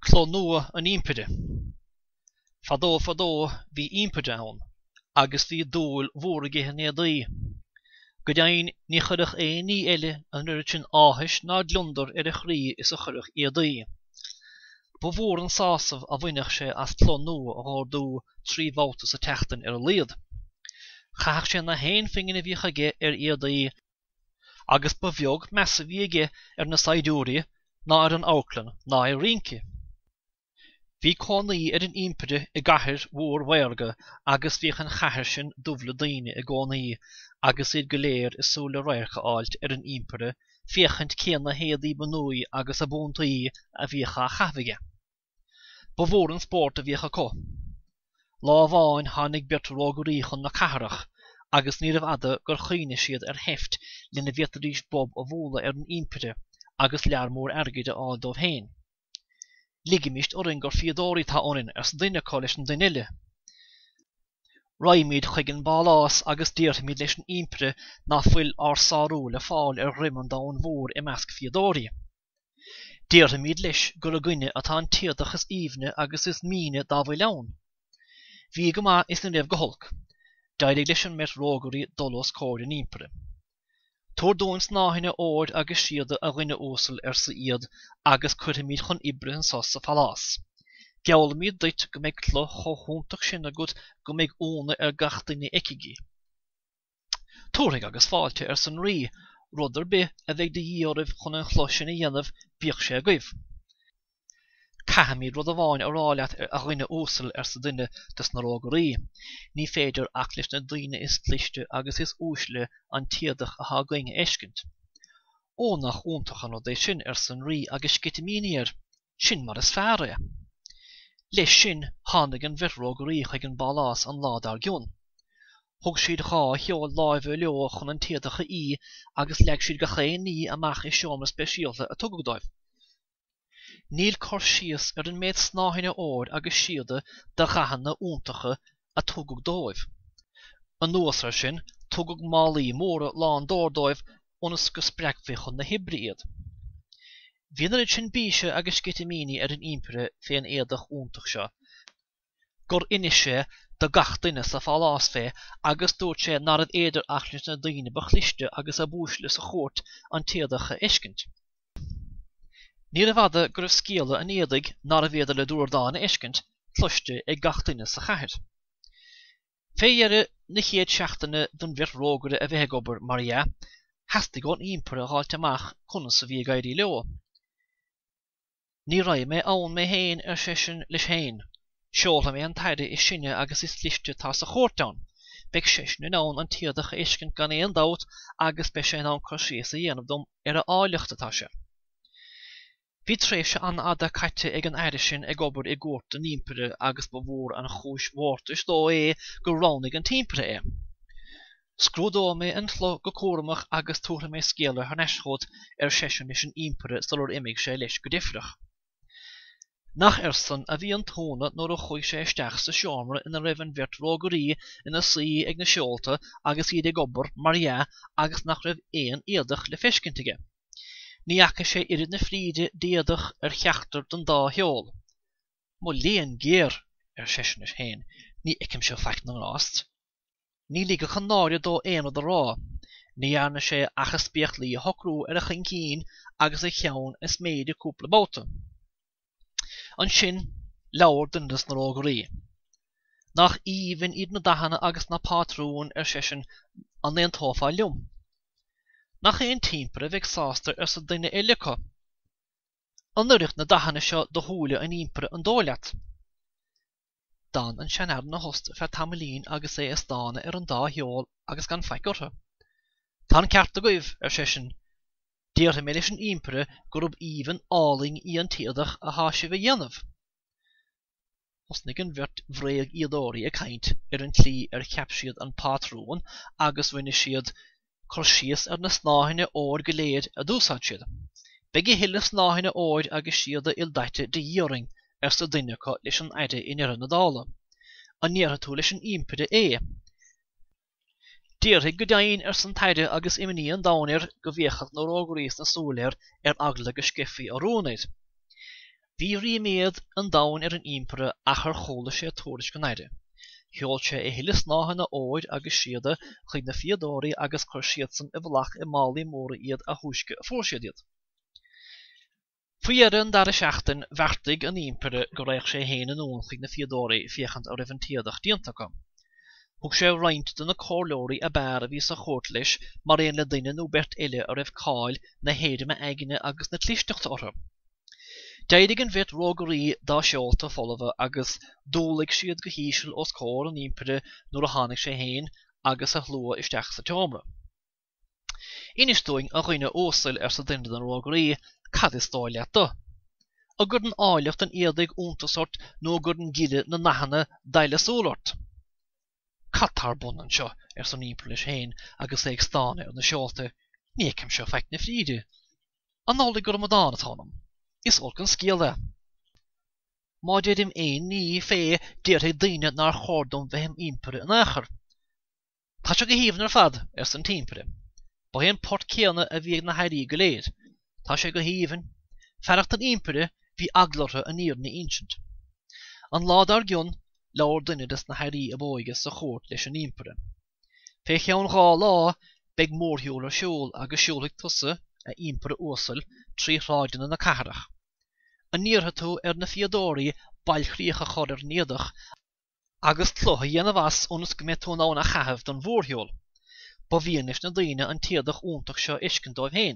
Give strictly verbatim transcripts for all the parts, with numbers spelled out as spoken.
Cló nua an ímpide. Fadó fadó hí ímpide ann, agus hí dúil mhórige néadaí. Go dain ní chuireach é ní eile an nuair sin áthais ná glundar ar a chrí is a chuireach iadaí. Ba mhór an sásamh a bhainneach sé as cló nua a thórdú trí bháltas a teachtain ar a liad. Chaach sé na hain fingin a bhí chuige ar iadaí, agus ba bheog measa bhí aige ar na saidúrí ná ar an áclan ná ar rinci. Bhí cánaí ar an ímpide i gcathair mhór mhairge agus bhí an chathair sin dubhla daoine i gcónaí agus iad go léir is súla roiircha áilt ar an ímpide féchant céan na héadaí banúi agus a búntaí a bhícha chafhaige. Ba mhór an spórt a bhícha có. Lá bháin tháinig beart rógaríchan na catharach agus ní raibh ada gur chuine siad ar heft lena bheataríost bob a bhóla ar an ímpide agus learmór airgide á dómh hain. Ligamist orin gur fiadórí tá onin ar sa duine có leis an duineile. Raimid chuig an bálás agus díirtimiid leis an ímpire ná fuil ar sáú le fáil ar rimman dá an mhór i measc fiadórí. Díirtimiid leis gur a gcuine atá an tíadachas íomne agus is míne dá bhfuil leann. Bhí go maith is na raibh go hulk, daidig leis an met rógarí dolos cóir an ímpire. Tóir dóins náithine óid agus siada a ghuine ósal ar sa iad agus cuirimid chun ibre an sos sa falás. Geollamid duit go méid clo chothúntaach sin agud go méid óna ar gachtaine eicigi. Tóirigh agus fáilte ar san rí, rudidir be a bheith de díoribh chun an chloisin i dhéanamh bíoch sé agaibh. Cahamid rud a bháin aráleat a ghuine ósal ar sa duine tas na rógarí. Ní féidir ach leis na daoine is cliste agus is úsle an tíadach a há gainge eiscint. Ónach óntach an é sin ar san rí agus scitimíníir, sin mar is fearre. Leis sin tháinig an bheith rógarí chuig an bálás an lád ar gion. Thug siad dhá cheol láimhe leo chun an tíadacha í agus leag siad go chéanaí amach is seomra speisialta a tugagdóibh. Níl cór síos ar an méid snáithine óir agus siada de chahanna úntacha a tugag dóibh. An nuasar sin tugag málaí móra lán dórdóibh ónas go spreagfé chun na hibriad. Bhíonar sin bíse agus scitimíní ar an ímpire féin éadach úntach seo. Gur inis sé de gach duine sa fálás fé agus dúirt sé nar ad éidir achlis na daoine ba chlichte agus a búisle sa chót an tíadacha eiscint. Ní raibh ada gur scéala an éadaigh nar a bhéidir le dúrdána eiscint cloiste ag gach duine sa chathair. Féiare na chéad seachtaine don bheith rógare a bheith gobar Maria, hastig an ímpire háilte amach chun sa bhí gairí leo. Ní raibh mé ann mé héin ar sesin leis héin. Seolha mé an taide is sinne agus is cliste tá sa chóirteán. Beic sesin in ann an tíadacha eiscint gan éon dát agus be sé an cosíos a dhéanamh dom ar a áileachtatá sé. Bhí tréise an ada caite ag an aire sin ag obair i gcuairt an ímpire agus ba mhór an chúis mhórtais dó é go ránig an tímpire é. Scrúdó mé an chló go córamach agus túra mé scéala ar neischót ar sesin leis an ímpire salúir imig sé leis go difrach. Nach ersan a bhí an tóna nóair a chuig sé isteach sa seomra ina raibh an bheart rógarí ina saí ag na seolta agus iad ag obair Maria agus nach raibh éon éadach le feiscintige. Ní acha sé irid na fríide déadach ar cheachtar don dá heol. Mo léon géir ar sesin is héin, ní icim se fecht na rást. Ní líga chanáide dó éanad a rá, ní arna sé achas beachlaí hocrú ar a chincín agus a cheann is méide cúpla bóta. An sin leabhar dundas na rógarí. Nach íomhann iad na dahanna agus na pátrún ar sesin an éon tófá liom. Nach éon tímpire bheith sásta ar sa duine éilecha. An nuireach na dahanna seo do thuúla an ímpire an dóileat. Dan an seanad na hosta fear tamlín agus é is dána ar an dá heol agus gan feicurtha. Tá ceart a goibh ar sesin. Díirtha mé leis an ímpire gurb íomhann áling í an tíadach a háise bheith dhéanamh. Osnig an bheart bhréag iadóirí a caint ar an tlí ar cheap siad an pátrún agus bhaine siad chur síos ar na snáithine óir go léad a dúsáid siad. Beidh i hill na snáithine óir agus siad a ildaite de díoring ar sa duinecha leis an aide in ar na dála. An níortha tú leis an ímpire é. Díirtha go dainn ar san taide agus imní an dáinir go bhéchach nó rógaríos na súléir ar agla go scifií a rónaid. Bhí riméad an dain ar an impire achar chola sé tóris go naide. Cheol sé é hilas náhanna óid agus siada chuig na fiadóí agus chuir siad san i bhlach i málaí móra iad a thuisce a fórsiad iad. Fuiar an dar a seachtain bhartaigh an impire go raibh sé héana an ón chuig na fiadóí fiechant a raibh an tíadach diantacha. Thug sé roinnt do na cóirleoirí a bear a bhí sa chót leis mar aon le duine nó bert eile a raibh cáil na héidirme aigine agus na tlíisteachta ortha. Deidig an bhit rógarí dá seolta folamha agus dúlaigh siad go híisiil os cóir an impire nuair a tháinig sé héin agus a hlua isteach sa teomra. Inis dúing a roinne ósail ar sa duine an rógarí cad is dóil leat a gur an áileacht an éadaigh úntasort nó gur an gile na nachanna daile súlart. Catar bun an seo ar san impire leis héin agus éag stána ar na seolta nícem seo feic na fríide. An álaigh gur am dána tánam. Is olc an scéalda. Má déidim éon ní fé déirthe daine nar chórdom bheithem impire an achar. Tá se go híomh ar fad ar san timpire. Ba héon port céanna a bhíag na hairí go léir. Tá sé go híomhann, fearcht an impire bhí aglartha an íorna insint. An lád ar gion leabhar duine des na hairí a bóige sa chót leis an impire. Fé cheann gá lá beag mórthúil ar siúl agus siúlaigh tusa a impire ósail trí ráideanna na caharach. An níortha tú ar na fiadóí bailchríocha chur ar néadach agus tlutha dhéana bhas ónas go mé tú ná na chahabh don mhórthúil. Ba bhíonis na daine an tíadach úntaach seo iscin dóibh héin.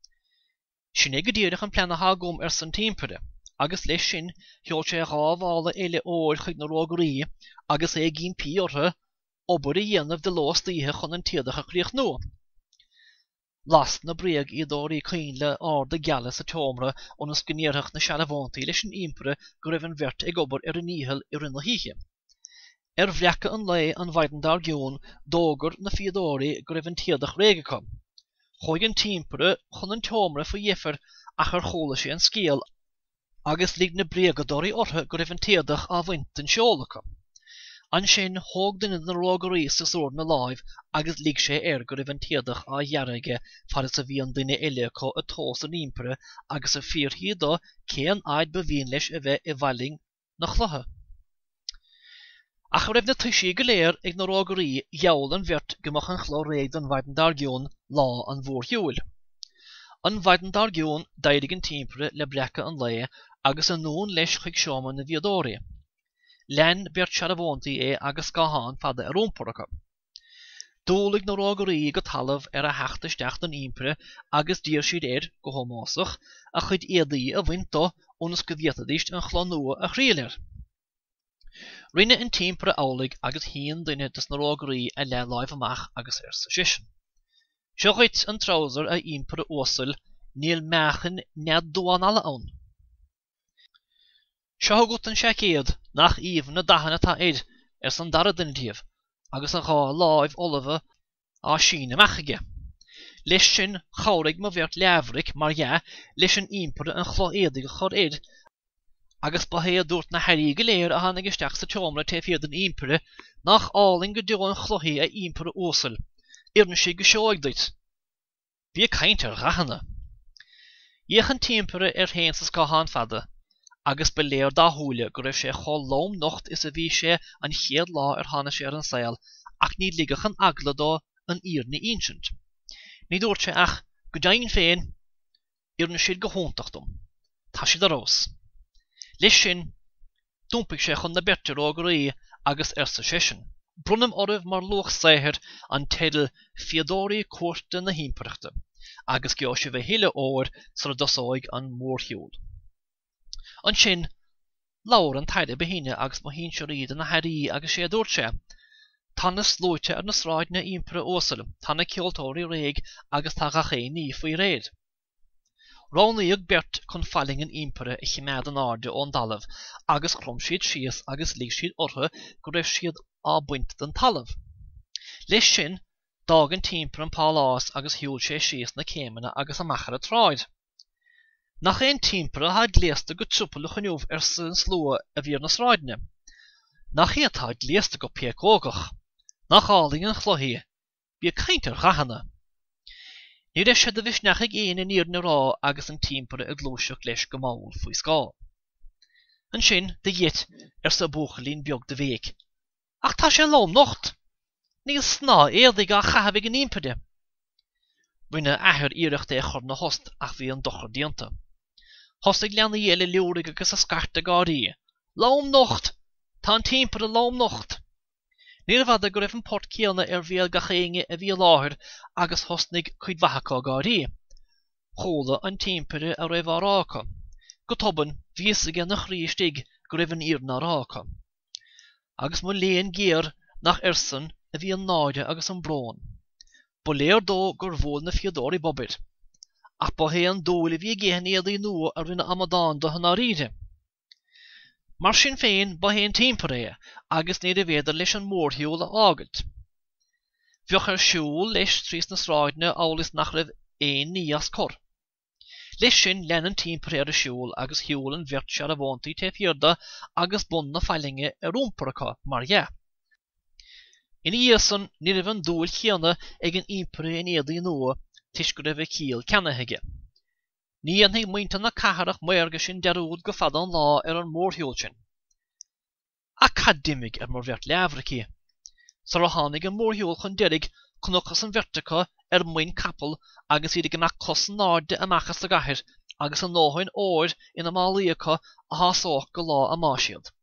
Sin é go ddíireach an pleanatha gom ar san timpire, agus leis sin cheol sé rábhála eile óir chuig na rógarí agus é gin pí ortha obair i dhéanamh de lós daithe chun an tíadach a chríoch nua. Las na bréag iadóí cainle ár de geala sa teomra ónas go níorthach na sealahántaí leis an impire go raibh an bhirt ag obair ar an íhil ar ina híche. Ar bhreacha an lé an bhaiden dar giún dógur na fiadóí go raibh an tíadach réigecha. Chuig an timpire chun an teomra fa dhéifir ach ar chola sé an scéal agus líg na bréagadóí ortha go raibh an tíadach a bhaint an seolacha. An sin thóg duine na rógarí sa sór na láimh agus líg sé ar go raibh an tíadach a dhearige faras a bhí an duine eile có a tós an impire agus a fíorthaí céan aid ba bhíon leis a bheith i bhailing na chlutha. Ach raibh na tuisí go léir ag na rógarí gheall an bhirt gomach an chló réig don bhaiden dar giún lá an mhórthúil. An bhaiden dar giún deidig an timpire le breacha an lé agus an nún leis chuig seomra na fiadóí. Len bert sealahántaí é agus gáán fada ar rómpóracha. Dúlaigh na rógarí go talamh ar a heachtasteach an impire agus dír siad ar go thomásach a chuid éadaí a bhaint dó ónas go bhíotadíist an chlán nua a chríolir. Rinne an timpire álaigh agus híon duine des na rógarí a le láimh amach agus ar sa sisin. Seo chuit an trouser a impire ósail níl meachan nead dóan alla ann. Seo gut an seacéad nach íomh na dahanna tá éid ar san dara duinetíomh agus an gá láimh olava á sína mechaige. Leis sin chomhraigh mo bhirt leabhraigh mar ja leis an impire an chló éadaige chur éid agus ba hé dúirt na hairí go léir a tháinig isteach sa teomra té fiad an impire nach áling go deo an chluthaí a impire ósail iarna sí go seoigh duit. Bhí caint ar gachanna. Dhéach an timpire ar héin sa scáán fada agus be léir dá thúile go raibh sé chomh lóm nocht is a bhí sé an chéad lá ar tháinig sé ar an saoil ach ní ligach an agla dó an íorna insint. Ní dúirt sé ach go dainn féin iarna siad go húntaachtam. Tá siad a rós. Leis sin dúmpaigh sé chun na berte rógarí agus ar sa sisin. Brunam oribh mar luach saithir an teidil fiadóí cuairte na himpireachta agus geo sé bheith héile óir sa dosáig an mórthúil. An sin láir an taide behíine agus má hín se riad na hairí agus sé dúirt sé. Tána slóite ar na sráid na impire ósail, tána ceoltóirí réig agus tá gachéí ní faoi réad. Ránaíodh bert chun falling an impire i chiméad an áde ón dalamh agus chrom siad síos agus líg siad ortha go raibh siad á buint den talamh. Leis sin dág an timpire an pálás agus hiúil sé síos na céimena agus amachar a tráid. Nach éon timpire ha gléasta go trúpla chuniuh ar san slua a bhíar na sráidne. Nach éad ha gléasta go péacógach. Nach áling an chluthaí, bí caint ar gachanna. Ní raibh sé de bhís neach ag éana in íorna rá agus an timpire a glúiseach leis go máil faoi scáil. An sin de dhéit ar sa buachalín beag de bhéic. Ach tá sé lom nocht. Níl sná éardaigh a chahabh an ímpide. Bhuine ahir iirecht é chur na host ach bhí an dochar dianta. Hostig leanna dhéile leúraigh agus a scarta gádaí. Lom nocht! Tá an timpead a lom nocht! Níl bhada go raibh an port céanna ar bhéal gachéinge a bhí láthir agus hosnig chuid bhathachá gádaí. Chola an timpead a raibh árácha. Go toban bhíosaige na chríostig go raibh an íorna árácha. Agus mu léon géar nach irsan a bhí an náide agus an brón. Ba léir dó gur bhóil na fiadóí bobbid. Ach ba hé an dóla bhí géhan éadaí nua ar rinne amadán do hana ríide. Mar sin féin ba hé an timpead é agus níad a bhéidir leis an mórthiúil a ágad. Bheoch ar siúil leis trís na sráidne álas nach raibh éon níos cor. Leis sin lean an timpead ar a siúil agus hiúil an bhirt se ar a bhántaí te fiorda agus bun na feilinge ar úmparacha mar ja. In íosan ní raibh an dúil chéanna ag an ímpire in éadaí nua tis go raibh cíal ceannaithe. Ní an hig muinte na caharach mairge sin dearúd go fad an lá ar an mórthiúil sin. A cadimig ar mar bhirt leabhrací. Sa a tháinig an mórthiúil chun deirig cnochas an bhirtacha ar muin capal agus iad gan cos náide amachchas a gahir agus an nóhain óir ina málaíocha a hásách go lá a máisiad.